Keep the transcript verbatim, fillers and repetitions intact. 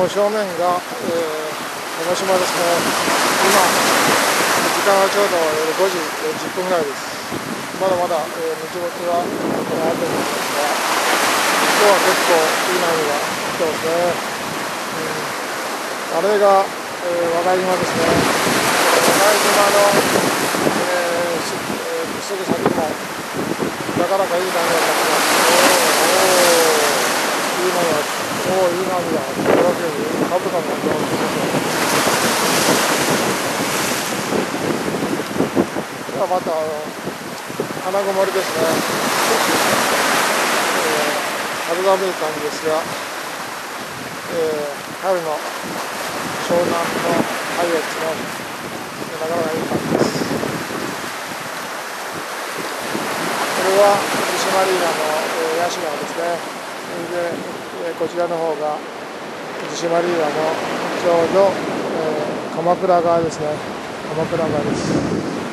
正面が、えー、江ノ島ですね。今、時間はちょうどごじよんじゅっぷんぐらいです。まだまだ、えー、日没はこの後になりますが、今日は結構いい波が来てますね。うん、あれが、えー、和賀島ですね。和賀島の、えーすえー、すぐ先もなかなかいい波が立ってます。おーおー、いい波が、おーいい波が、これだけにカブカブが上がってますよ。ではまたあの花曇りですね。えー、春寒い感じですが、えー、春の湘南の太陽ですね。なかなかいい感じです。これは逗子マリーナの、えー、屋島ですね。で、えー、こちらの方が逗子マリーナのちょうど、えー、鎌倉側ですね。鎌倉側です。